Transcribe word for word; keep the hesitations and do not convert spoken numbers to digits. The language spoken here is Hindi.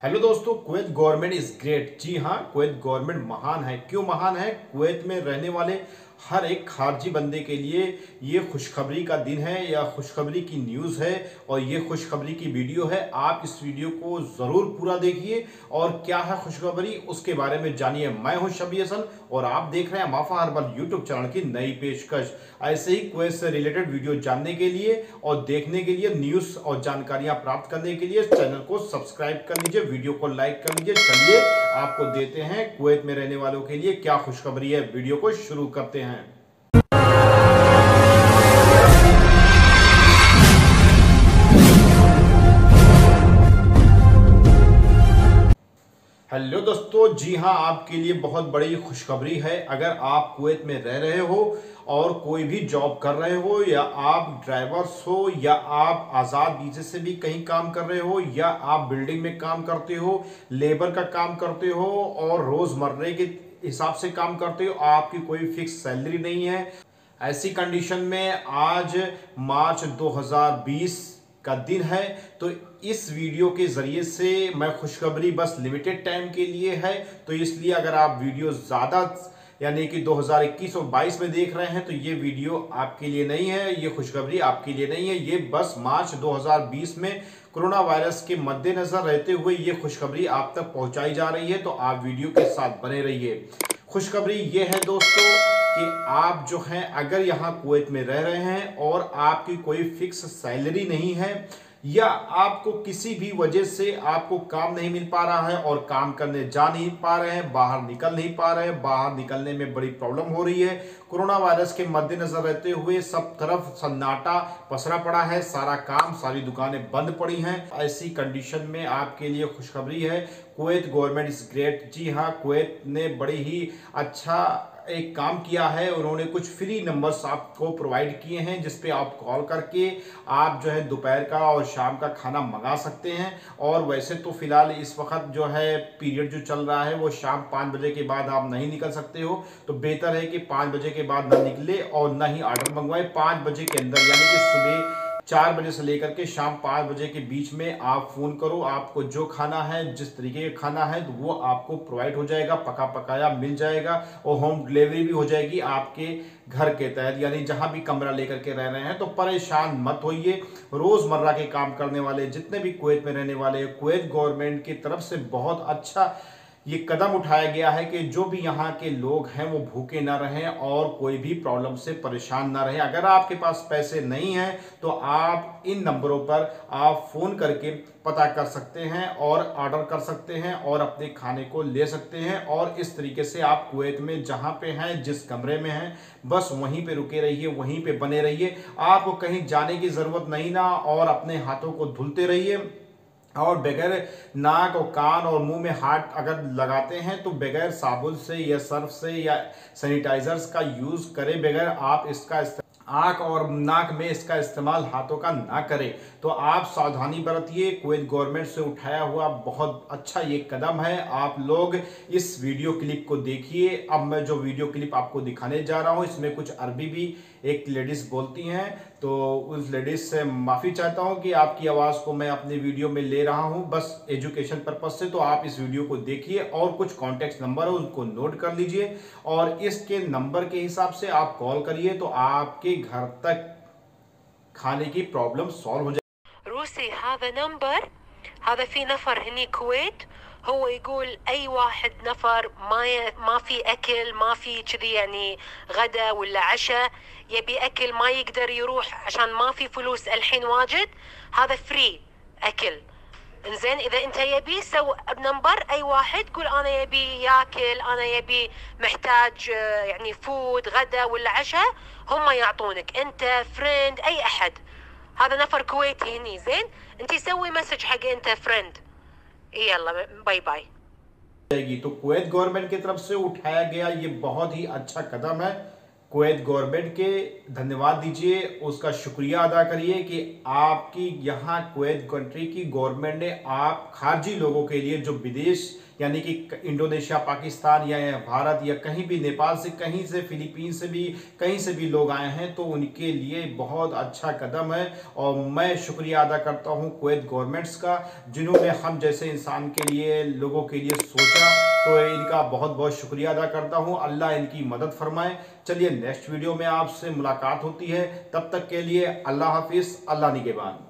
हेलो दोस्तों, कुवैत गवर्नमेंट इज ग्रेट। जी हाँ, कुवैत गवर्नमेंट महान है। क्यों महान है? कुवैत में रहने वाले हर एक खारजी बंदे के लिए ये खुशखबरी का दिन है या खुशखबरी की न्यूज़ है और ये खुशखबरी की वीडियो है। आप इस वीडियो को ज़रूर पूरा देखिए और क्या है खुशखबरी उसके बारे में जानिए। मैं हूं शबी हसन और आप देख रहे हैं माफा हर्बल यूट्यूब चैनल की नई पेशकश। ऐसे ही कुवैत से रिलेटेड वीडियो जानने के लिए और देखने के लिए, न्यूज़ और जानकारियां प्राप्त करने के लिए चैनल को सब्सक्राइब कर लीजिए, वीडियो को लाइक कर लीजिए। चलिए आपको देते हैं कुवैत में रहने वालों के लिए क्या खुशखबरी है। वीडियो को शुरू करते हैं। हेलो दोस्तों, जी हाँ, आपके लिए बहुत बड़ी खुशखबरी है। अगर आप कुवैत में रह रहे हो और कोई भी जॉब कर रहे हो या आप ड्राइवर्स हो या आप आज़ाद वीज़े से भी कहीं काम कर रहे हो या आप बिल्डिंग में काम करते हो, लेबर का काम करते हो और रोज़मर्रे के हिसाब से काम करते हो, आपकी कोई फिक्स सैलरी नहीं है, ऐसी कंडीशन में आज मार्च दो हज़ार बीस का दिन है। तो इस वीडियो के ज़रिए से मैं खुशखबरी बस लिमिटेड टाइम के लिए है, तो इसलिए अगर आप वीडियो ज़्यादा यानी कि दो हज़ार इक्कीस और बाईस में देख रहे हैं तो ये वीडियो आपके लिए नहीं है, ये खुशखबरी आपके लिए नहीं है। ये बस मार्च दो हज़ार बीस में कोरोना वायरस के मद्देनजर रहते हुए ये खुशखबरी आप तक पहुंचाई जा रही है, तो आप वीडियो के साथ बने रहिए। खुशखबरी ये है दोस्तों कि आप जो हैं अगर यहाँ कुवैत में रह रहे हैं और आपकी कोई फिक्स सैलरी नहीं है या आपको किसी भी वजह से आपको काम नहीं मिल पा रहा है और काम करने जा नहीं पा रहे हैं, बाहर निकल नहीं पा रहे हैं, बाहर निकलने में बड़ी प्रॉब्लम हो रही है, कोरोना वायरस के मद्देनजर रहते हुए सब तरफ सन्नाटा पसरा पड़ा है, सारा काम, सारी दुकानें बंद पड़ी हैं, ऐसी कंडीशन में आपके लिए खुशखबरी है। Kuwait government is great. जी हाँ, कुवैत ने बड़ी ही अच्छा एक काम किया है। उन्होंने कुछ फ्री नंबर्स आपको प्रोवाइड किए हैं जिस पे आप कॉल करके आप जो है दोपहर का और शाम का खाना मंगा सकते हैं। और वैसे तो फिलहाल इस वक्त जो है पीरियड जो चल रहा है वो शाम पाँच बजे के बाद आप नहीं निकल सकते हो, तो बेहतर है कि पाँच बजे के बाद ना निकले और ना ही ऑर्डर मंगवाए। पाँच बजे के अंदर यानी कि सुबह चार बजे से लेकर के शाम पाँच बजे के बीच में आप फ़ोन करो, आपको जो खाना है, जिस तरीके का खाना है तो वो आपको प्रोवाइड हो जाएगा, पका पकाया मिल जाएगा और होम डिलीवरी भी हो जाएगी आपके घर के तहत, यानी जहां भी कमरा लेकर के रह रहे हैं। तो परेशान मत होइए। रोज़मर्रा के काम करने वाले जितने भी कुवैत में रहने वाले, कुवैत गवर्नमेंट की तरफ से बहुत अच्छा ये कदम उठाया गया है कि जो भी यहाँ के लोग हैं वो भूखे ना रहें और कोई भी प्रॉब्लम से परेशान ना रहे। अगर आपके पास पैसे नहीं हैं तो आप इन नंबरों पर आप फ़ोन करके पता कर सकते हैं और ऑर्डर कर सकते हैं और अपने खाने को ले सकते हैं। और इस तरीके से आप कुवैत में जहाँ पे हैं, जिस कमरे में हैं, बस वहीं पे रुके रहिए, वहीं पे बने रहिए। आपको कहीं जाने की ज़रूरत नहीं ना, और अपने हाथों को धुलते रहिए और बगैर नाक और कान और मुंह में हाथ अगर लगाते हैं तो बगैर साबुन से या सर्फ से या सैनिटाइजर्स का यूज़ करें, बगैर आप इसका आँख और नाक में इसका इस्तेमाल हाथों का ना करें। तो आप सावधानी बरतिए। कुवैत गवर्नमेंट से उठाया हुआ बहुत अच्छा ये कदम है। आप लोग इस वीडियो क्लिप को देखिए। अब मैं जो वीडियो क्लिप आपको दिखाने जा रहा हूँ इसमें कुछ अरबी भी एक लेडीज़ बोलती हैं, तो उस लेडीज़ से माफ़ी चाहता हूँ कि आपकी आवाज़ को मैं अपने वीडियो में ले रहा हूँ बस एजुकेशन पर्पज़ से। तो आप इस वीडियो को देखिए और कुछ कॉन्टेक्ट नंबर है उनको नोट कर लीजिए और इसके नंबर के हिसाब से आप कॉल करिए तो आपके घर तक खाने की प्रॉब्लम सॉल्व हो जाए। روسي هذا نمبر، هذا في نفر هني كويت، هو يقول اي واحد نفر ما ي... ما في اكل، ما في كذي يعني غدا ولا عشاء، يبي اكل ما يقدر يروح عشان ما في فلوس الحين واجد، هذا فري اكل. انزين اذا انت يبي سو بنمبر اي واحد، قول انا يبي ياكل، انا يبي محتاج يعني فود غدا ولا عشاء، هم يعطونك انت فريند اي احد. هذا نفر كويتي هني. زين انت سوي مسج حق انت فريند. يلا باي باي जाएगी। तो कुवैत गवर्नमेंट की तरफ से उठाया गया ये बहुत ही अच्छा कदम है। कुवैत गवर्नमेंट के धन्यवाद दीजिए, उसका शुक्रिया अदा करिए कि आपकी यहाँ कुवैत कंट्री की गवर्नमेंट ने आप खारजी लोगों के लिए जो विदेश यानी कि इंडोनेशिया, पाकिस्तान या भारत या कहीं भी, नेपाल से, कहीं से, फिलीपीन से भी, कहीं से भी लोग आए हैं तो उनके लिए बहुत अच्छा कदम है। और मैं शुक्रिया अदा करता हूं कुवैत गवर्नमेंट्स का, जिन्होंने हम जैसे इंसान के लिए, लोगों के लिए सोचा। तो इनका बहुत बहुत शुक्रिया अदा करता हूं। अल्लाह इनकी मदद फरमाए। चलिए नेक्स्ट वीडियो में आपसे मुलाकात होती है, तब तक के लिए अल्लाह हाफिज, अल्लाह निगहबान।